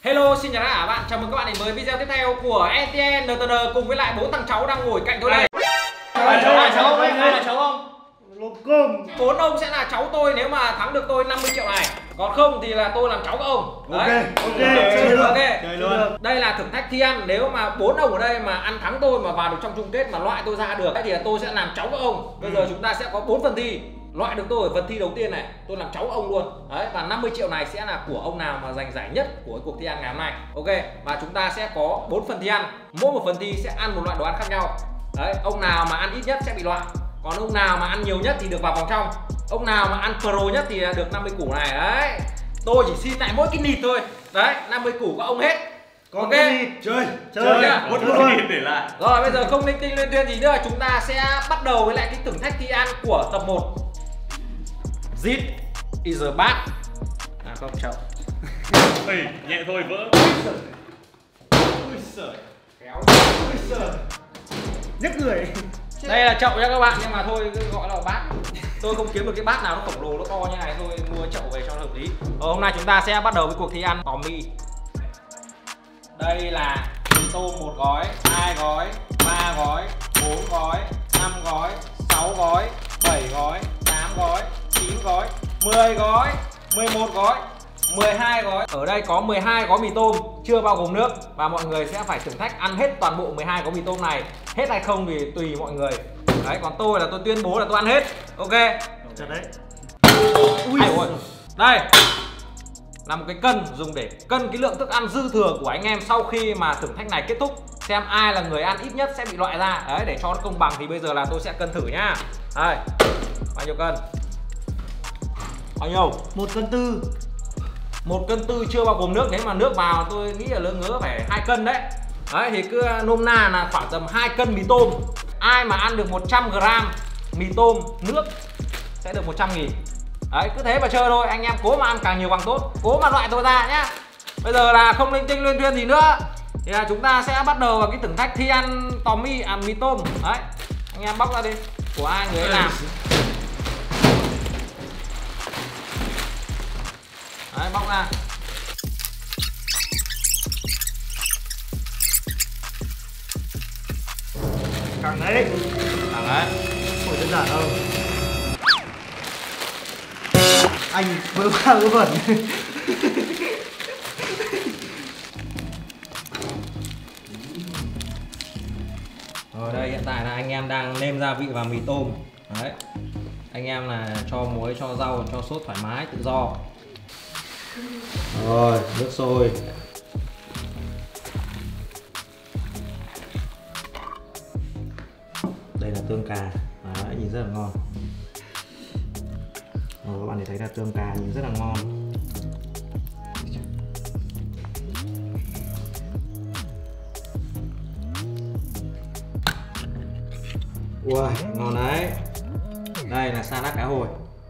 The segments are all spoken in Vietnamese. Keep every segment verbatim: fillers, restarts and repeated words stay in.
Hello, xin chào tất cả các bạn, chào mừng các bạn đến với video tiếp theo của en tê en en tê en cùng với lại bốn thằng cháu đang ngồi cạnh tôi đây. Ai cháu là cháu, ai là cháu không? Bốn ông sẽ là cháu tôi nếu mà thắng được tôi năm mươi triệu này. Còn không thì là tôi làm cháu các ông. Đấy. Ok, ok, chơi luôn. Okay. Chơi luôn. Đây là thử thách thi ăn, nếu mà bốn ông ở đây mà ăn thắng tôi mà vào được trong chung kết mà loại tôi ra được thì tôi sẽ làm cháu các ông. Bây giờ chúng ta sẽ có bốn phần thi. Loại được tôi ở phần thi đầu tiên này, tôi làm cháu ông luôn. Đấy, và năm mươi triệu này sẽ là của ông nào mà giành giải nhất của cuộc thi ăn ngày hôm nay. Ok, và chúng ta sẽ có bốn phần thi ăn. Mỗi một phần thi sẽ ăn một loại đồ ăn khác nhau. Đấy, ông nào mà ăn ít nhất sẽ bị loại. Còn ông nào mà ăn nhiều nhất thì được vào vòng trong. Ông nào mà ăn pro nhất thì được năm mươi củ này. Đấy, tôi chỉ xin lại mỗi cái nịt thôi. Đấy, năm mươi củ của ông hết. Còn ok, chơi, chơi, chơi một luôn để lại. Rồi bây giờ không linh tinh liên tuyên gì nữa, chúng ta sẽ bắt đầu với lại cái thử thách thi ăn của tập một. This is a bát. À không, chậu. Ê, nhẹ thôi vỡ. Ui giời. Kéo. Ui giời. Nhấc người. Đây là chậu nha các bạn, nhưng mà thôi cứ gọi là bát. Tôi không kiếm được cái bát nào nó khổng lồ, nó to như này, thôi mua chậu về cho nó hợp lý. Ờ, hôm nay chúng ta sẽ bắt đầu với cuộc thi ăn tò mì. Đây là mì tôm một gói, hai gói, ba gói, bốn gói, năm gói, sáu gói, bảy gói, tám gói, chín gói, mười gói, mười một gói, mười hai gói. Ở đây có mười hai gói mì tôm chưa bao gồm nước và mọi người sẽ phải thử thách ăn hết toàn bộ mười hai gói mì tôm này. Hết hay không thì tùy mọi người. Đấy, còn tôi là tôi tuyên bố là tôi ăn hết. Ok. Chặt đấy. Ui ôi. Đây là một cái cân dùng để cân cái lượng thức ăn dư thừa của anh em sau khi mà thử thách này kết thúc, xem ai là người ăn ít nhất sẽ bị loại ra. Đấy, để cho nó công bằng thì bây giờ là tôi sẽ cân thử nhá. Đây, bao nhiêu cân? Bao nhiêu? Một cân tư. Một cân tư chưa bao gồm nước. Nếu mà nước vào tôi nghĩ là lỡ ngớ phải hai cân đấy. Đấy thì cứ nôm na là khoảng tầm hai cân mì tôm. Ai mà ăn được một trăm gram mì tôm nước sẽ được một trăm nghìn. Đấy, cứ thế mà chơi thôi, anh em cố mà ăn càng nhiều càng tốt, cố mà loại tôi ra nhá. Bây giờ là không linh tinh liên tuyên gì nữa thì là chúng ta sẽ bắt đầu vào cái thử thách thi ăn tò mì, à mì tôm. Đấy, anh em bóc ra đi, của ai người ấy làm. Đấy, bóc ra. Càng đấy. Thẳng đấy. Không đơn giản đâu. Anh vỡ ba vỡ vẩn. Rồi đây hiện tại là anh em đang nêm gia vị vào mì tôm. Đấy, anh em là cho muối, cho rau, cho sốt thoải mái tự do. Rồi nước sôi. Đây là tương cà. Đấy, nhìn rất là ngon. Rồi các bạn để thấy là tương cà nhìn rất là ngon. Ui, ngon đấy. Đây là salad cá hồi.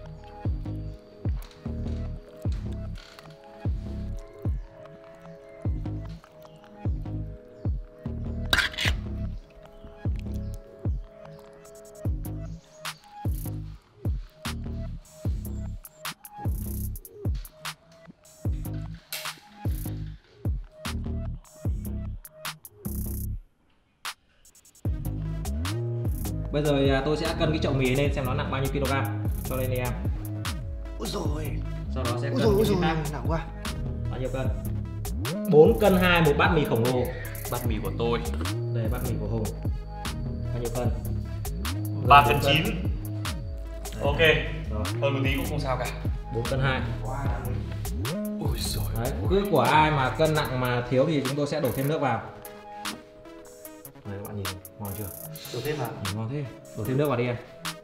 Bây giờ tôi sẽ cân cái chậu mì lên xem nó nặng bao nhiêu kg cho lên đi em. Ôi rồi. Sau đó sẽ Ôi cân rồi, ôi cái rồi, khác. nặng quá. Bao nhiêu cân? bốn cân hai, một bát mì khổng lồ. Bát mì của tôi Đây bát mì của Hùng. Bao nhiêu cân? ba phần chín. Ok. Rồi. Hơn một tí cũng không sao cả. bốn cân hai. Ôi giời. Đấy, cứ của ai mà cân nặng mà thiếu thì chúng tôi sẽ đổ thêm nước vào. Đây các bạn nhìn, ngon chưa? Đổ thêm vào. Ừ, ngon thế. Đổ thêm nước vào đi em.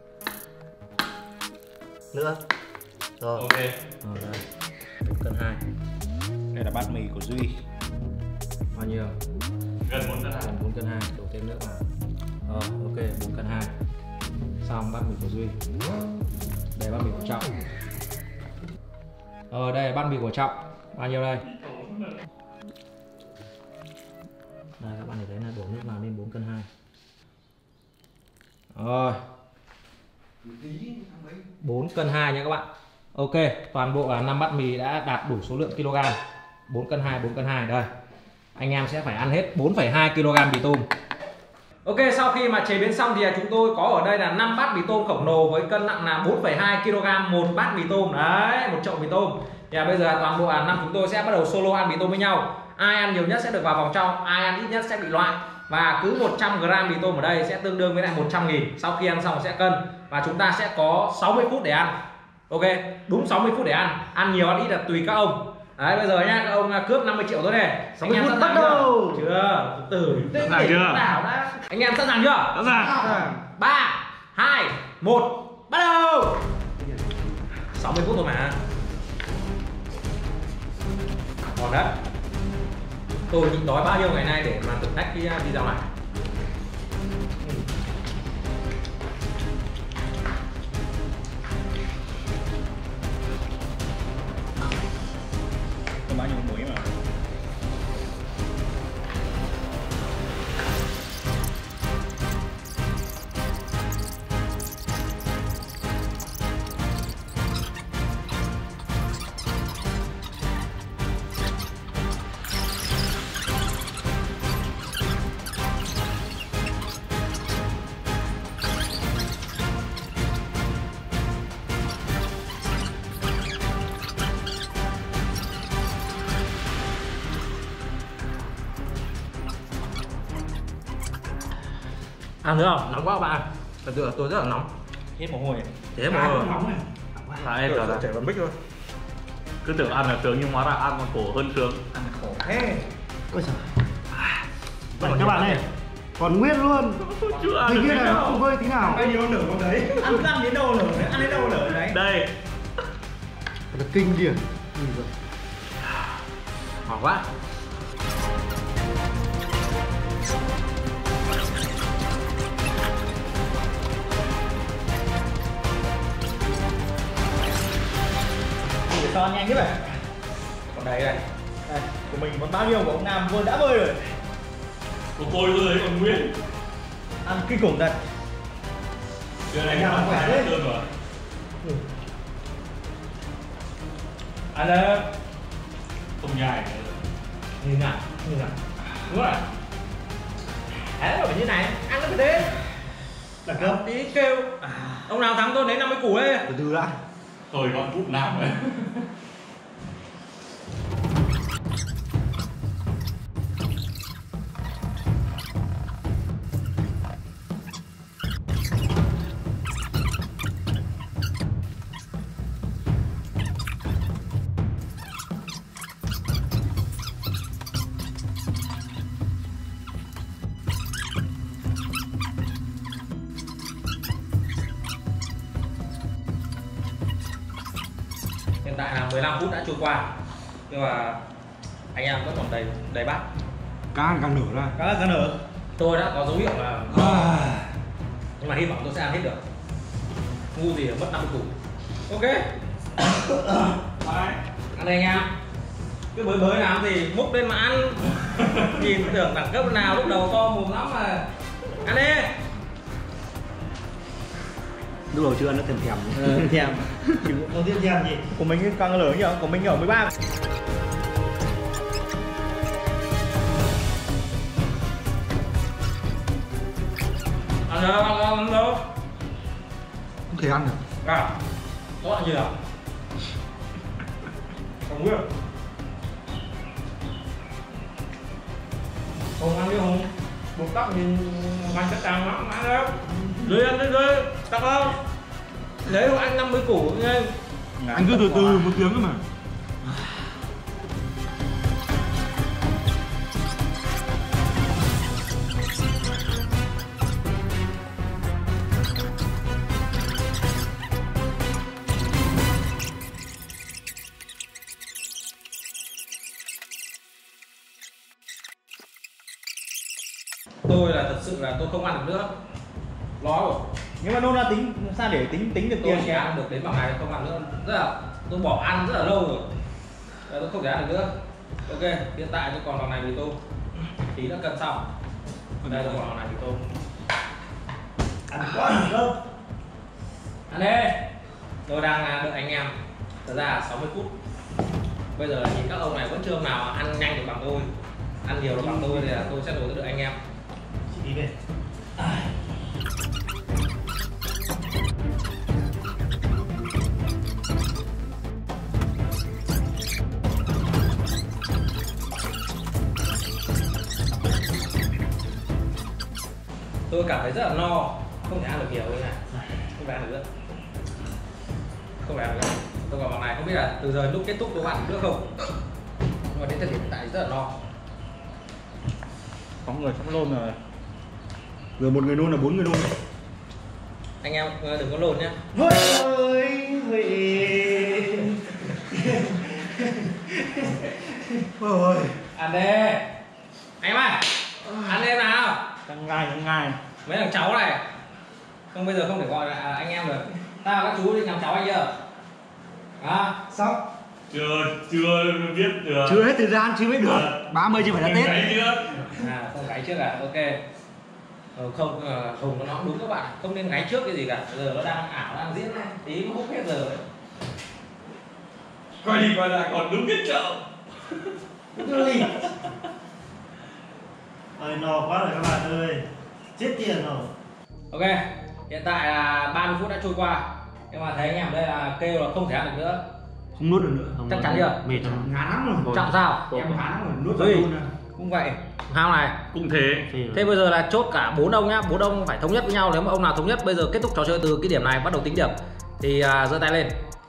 Nữa. Rồi. Ok. Rồi đây. bốn cân hai. Đây là bát mì của Duy. Bao nhiêu? Gần bốn cân hai. Gần bốn cân hai, đổ thêm nước vào. Rồi, ok, bốn cân hai. Xong bát mì của Duy. Đây bát mì của Trọng. Rồi đây là bát mì của Trọng. Bao nhiêu đây? Đây các bạn thấy là đổ nước vào lên bốn cân hai. Rồi. bốn cân hai nha các bạn. Ok, toàn bộ là năm bát mì đã đạt đủ số lượng kg. bốn cân hai, bốn cân hai đây. Anh em sẽ phải ăn hết bốn phẩy hai ki lô gam mì tôm. Ok, sau khi mà chế biến xong thì chúng tôi có ở đây là năm bát mì tôm khổng lồ với cân nặng là bốn phẩy hai ki lô gam một bát mì tôm. Đấy, một chậu mì tôm. Thì bây giờ toàn bộ năm chúng tôi sẽ bắt đầu solo ăn mì tôm với nhau. Ai ăn nhiều nhất sẽ được vào vòng trong, ai ăn ít nhất sẽ bị loại. Và cứ một trăm gam mì tôm ở đây sẽ tương đương với lại một trăm nghìn. Sau khi ăn xong sẽ cân. Và chúng ta sẽ có sáu mươi phút để ăn. Ok, đúng sáu mươi phút để ăn. Ăn nhiều ăn ít là tùy các ông. Đấy, bây giờ nhá, các ông cướp năm mươi triệu thôi này. sáu mươi phút bắt đầu. Chưa? Từ sẵn sàng chưa? Nào đã. Anh em sẵn sàng chưa? Sẵn sàng. ba, hai, một, bắt đầu. sáu mươi phút thôi mà. Còn đấy. Tôi nhịn đói bao nhiêu ngày nay để mà thử thách cái video này. Có bao nhiêu muối mà. Ăn nữa không? Nóng quá các bạn. Thật sự là tôi rất là nóng. Hết mồ hôi. Thế mà Nóng này. Là em trở chảy vào mic thôi. cứ tưởng ăn là sướng nhưng hóa ra ăn còn khổ hơn sướng. Ăn khổ thế. Ôi trời. Vậy các bạn này, còn nguyên luôn. Chưa ăn Hình được như cái là nào. không vơi tí nào. Bao nhiêu nửa con đấy? Ăn ăn đến đâu nửa đấy? Ăn đến đâu nửa đấy? Đây. Thật là kinh điển. Nhìn rồi. Ngon quá. Để cho nhanh thế vậy. Còn đây đây. Đây, của mình còn bao nhiêu của ông Nam vừa đã bơi rồi. Của tôi tôi thấy còn nguyên. Ăn kinh khủng thật. Giờ này Nhà ăn khỏe khỏe đấy. hơn rồi. Ăn đây. Không nhai. Như nào? Như nào? Đúng rồi. Thế là phải như này. Ăn nó phải thế. Đẳng cấp. Tí kêu. Ông nào thắng tôi lấy năm mươi củ đây. Từ từ đã. Tôi còn phút nào đấy. Hiện tại là mười lăm phút đã trôi qua. Nhưng mà anh em vẫn còn đầy đầy bát. Càng càng nở ra. Cá là cá nở. Tôi đã có dấu hiệu là nhưng mà hy vọng tôi sẽ ăn hết được. Ngu gì là mất năm mươi củ. Ok. Ăn đây anh em. Cứ bới bới làm gì, múc lên mà ăn. Nhìn tưởng đẳng cấp nào lúc đầu to mồm lắm mà. Ăn đi. Lúc đầu chưa ăn nó thèm thèm. Ờ, thèm. Chỉ đầu tiên thèm gì? Của mình càng lớn nhỉ? Của mình ở mười ba. Ăn đâu, ăn đâu, ăn đâu. Không thể ăn được. À, đó là gì nào? Không biết. Hùng ăn đi Hùng. Một tóc nhìn hoành chất tràng lắm, ăn đâu. Lưới ăn đi lưới, tóc không? Lấy của anh năm mươi củ nha. Anh cứ từ từ một tiếng thôi mà. Tôi là thật sự là tôi không ăn được nữa. Nói rồi. Nhưng mà nôn ra tính sao để tính tính được Tôi tiền chỉ nhỉ? ăn được đến bằng này không ăn nữa. Rất là tôi bỏ ăn rất là lâu rồi. Giờ tôi không thể ăn được nữa. Ok, hiện tại tôi còn bằng này mì tôm. Tí đã cân xong. Đây là còn bằng này mì tôm. Ăn quá ăn không? Ăn đi. Tôi đang đợi anh em. Thật ra là sáu mươi phút. Bây giờ nhìn các ông này vẫn chưa ông nào ăn nhanh được bằng tôi, ăn nhiều được bằng tôi thì là tôi sẽ đổ được anh em. Chị đi về. Tôi cảm thấy rất là no, không thể ăn được nhiều như này, không thể ăn được nữa, không thể ăn được nữa. Tôi còn bằng này không biết là từ giờ lúc kết thúc tôi ăn được nữa không, nhưng mà đến thời điểm hiện tại rất là no. Có người sắp nôn rồi. Vừa một người nôn là bốn người nôn. Anh em đừng có lồn nhé. Ôi ôi. Ăn đi anh em ơi, ăn đi nào. Căng ngai căng ngai. Mấy thằng cháu này không, bây giờ không thể gọi là anh em được. Tao các chú đi nhắm cháu anh chưa? À Sao? Chưa chưa biết được. Chưa hết thời gian chưa biết được. ba mươi chưa phải là Tết. Cái trước. À không gáy trước à? Ok. Ờ, không Hùng nó đúng các bạn, không nên gáy trước cái gì cả. Bây giờ nó đang ảo, đang diễn này, tí nó hút hết giờ đấy. Quay đi quay lại còn đúng cái chợ. Ơi. Ơi no quá rồi các bạn ơi. Chết tiền rồi. Ok, hiện tại là ba mươi phút đã trôi qua. Nhưng mà thấy anh em ở đây là kêu là không thể ăn được nữa. Không nuốt được nữa. Không Chắc chắn chưa? Mệt rồi. Ngán lắm rồi. Trọng sao? Em ngán lắm rồi, nuốt Duy. vào luôn à. Cũng vậy. Hao này. Cũng thế. Thế bây giờ là chốt cả bốn ông nhá, bốn ông phải thống nhất với nhau. Nếu mà ông nào thống nhất bây giờ kết thúc trò chơi từ cái điểm này bắt đầu tính điểm thì uh, giơ tay lên.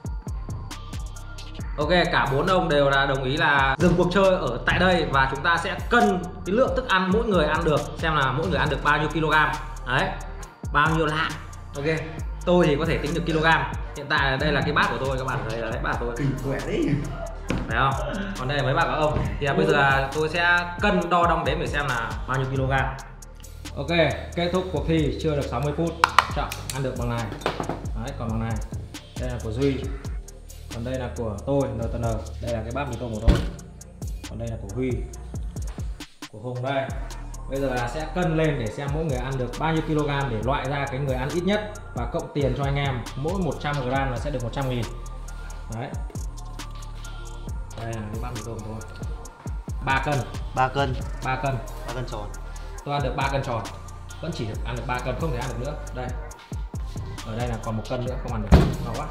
Ok, cả bốn ông đều là đồng ý là dừng cuộc chơi ở tại đây và chúng ta sẽ cân cái lượng thức ăn mỗi người ăn được, xem là mỗi người ăn được bao nhiêu kg. Đấy, bao nhiêu lạng. Ok, tôi thì có thể tính được kg. Hiện tại đây là cái bát của tôi, các bạn thấy đấy, bát của tôi. Kinh khỏe đấy. Phải không? Còn đây là mấy bác của ông. Thì bây giờ là tôi sẽ cân đo đong đếm để xem là bao nhiêu kg. Ok, kết thúc cuộc thi chưa được sáu mươi phút. Trọng ăn được bằng này. Đấy, còn bằng này. Đây là của Duy. Còn đây là của tôi, en tê en. Đây là cái bát mì tôm của tôi. Còn đây là của Huy. Của Hùng đây. Bây giờ là sẽ cân lên để xem mỗi người ăn được bao nhiêu kg để loại ra cái người ăn ít nhất và cộng tiền cho anh em. Mỗi một trăm gam là sẽ được một trăm nghìn. Đấy. Đây là cái bát mì tôm của tôi. ba cân. ba cân. ba cân. ba cân tròn. Tôi ăn được ba cân tròn. Vẫn chỉ được ăn được ba cân, không thể ăn được nữa. Đây. Ở đây là còn một cân nữa không ăn được. Ngon quá.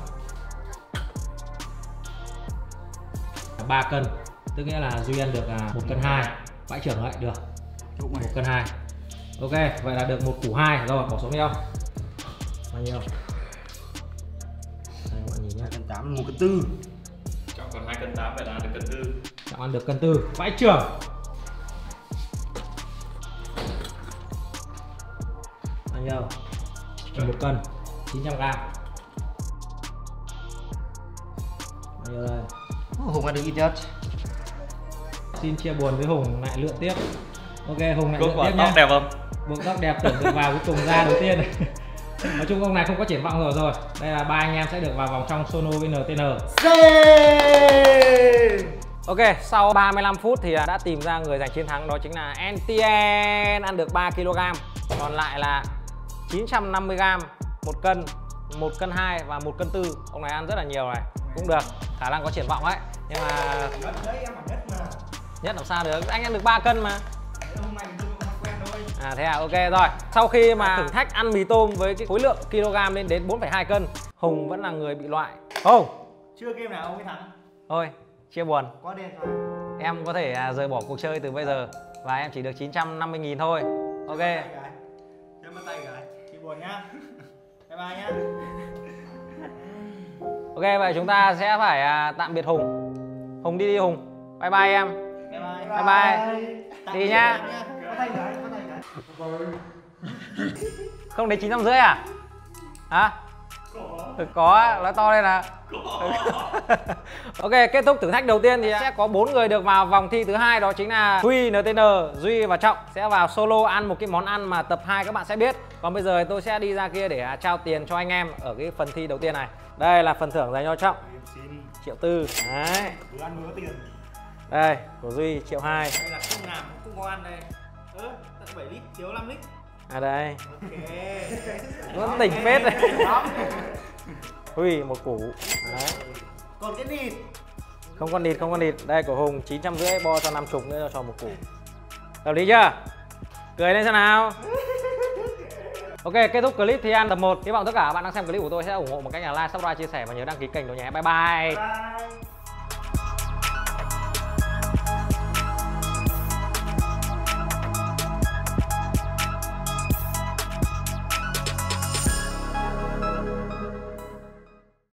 ba cân, tức nghĩa là Duy ăn được một cân hai, bãi trưởng lại được một cân hai. Ok, vậy là được một củ hai rồi, bỏ xuống đi không? Bao nhiêu? Đây các bạn nhìn nhé. Cân tám, một cân tư. Trọng còn hai cân tám, vậy là ăn được cân tư. Trọng ăn được cân tư, bãi trưởng. Bao nhiêu? Một cân, chín trăm gam. Bao nhiêu đây? Hùng ăn được ít nhất. Xin chia buồn với Hùng lại lượn tiếp. Ok, Hùng lại lượn Có tiếp tóc nhé. đẹp không? Buộc tóc đẹp tưởng được vào cuối cùng ra đầu tiên. Nói chung ông này không có triển vọng rồi rồi. Đây là ba anh em sẽ được vào vòng trong Sono với en tê en. Ok, sau ba mươi lăm phút thì đã tìm ra người giành chiến thắng, đó chính là en tê en, ăn được ba ki lô gam. Còn lại là chín trăm năm mươi gam, một cân, một cân hai và một cân tư. Ông này ăn rất là nhiều này, cũng được, khả năng có triển vọng ấy. Nhưng mà nhất làm sao được, anh ăn được ba cân mà. À thế à, ok rồi. Sau khi mà thử thách ăn mì tôm với cái khối lượng kg lên đến bốn phẩy hai cân, Hùng vẫn là người bị loại. Hùng, Chưa game nào ông mới thắng. thôi, chia buồn. Quá đen rồi. Em có thể rời bỏ cuộc chơi từ bây giờ và em chỉ được chín trăm năm mươi nghìn thôi. Ok. Cho bắt tay gái. Chia buồn nhá. Bye bye nhá. Ok, vậy chúng ta sẽ phải tạm biệt Hùng. Hùng đi đi Hùng. Bye bye em. Bye bye. Bye bye. Đi nhá. Bắt tay gái, bắt tay gái. Không đến chín trăm rưỡi à? Hả? Có. Có, nói to lên là. Ok, kết thúc thử thách đầu tiên thì sẽ có bốn người được vào vòng thi thứ hai, đó chính là Huy, en tê en, Duy và Trọng sẽ vào solo ăn một cái món ăn mà tập hai các bạn sẽ biết. Còn bây giờ tôi sẽ đi ra kia để trao tiền cho anh em ở cái phần thi đầu tiên này. Đây là phần thưởng dành cho Trọng. Triệu tư. Đấy. Vừa ăn vừa có tiền. Đây, của Duy triệu hai. Đây là không làm cũng có ăn đây. Ơ, tận bảy lít, thiếu năm lít. À đây. Ok. Vẫn tỉnh phết này. Huy một củ. Đấy. Còn cái thịt. Không con địt, không con địt. Đây của Hùng chín trăm rưỡi bo cho năm chục nữa cho một củ. Hợp lý chưa? Cười lên xem nào. Ok, kết thúc clip thì ăn tập một. Hy vọng tất cả các bạn đang xem clip của tôi sẽ ủng hộ bằng cách là like, subscribe, chia sẻ và nhớ đăng ký kênh tôi nhé. Bye bye. Bye.